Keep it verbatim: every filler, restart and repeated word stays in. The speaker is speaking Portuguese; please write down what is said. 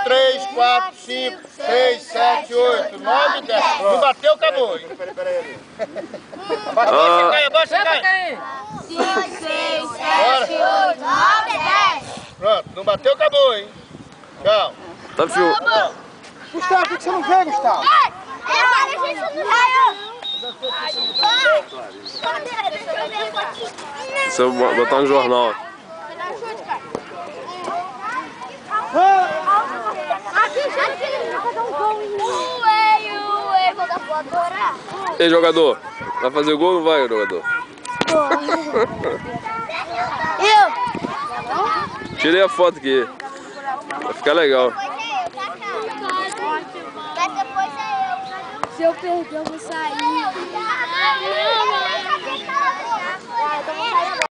três, quatro, cinco, seis, sete, oito, nove, dez. Não bateu, acabou, hein? Peraí, peraí. Abaixa, caia, abaixa, caia. cinco, seis, sete, oito, nove, dez. Pronto, não bateu, acabou, hein? Tchau. Tá, fio. Gustavo, por que você não veio, Gustavo? Agora a gente não vai. Se eu botar no jornal. Ei, jogador, vai fazer gol ou não vai, jogador? Eu! Tirei a foto aqui. Vai ficar legal. Se eu perder, eu vou sair.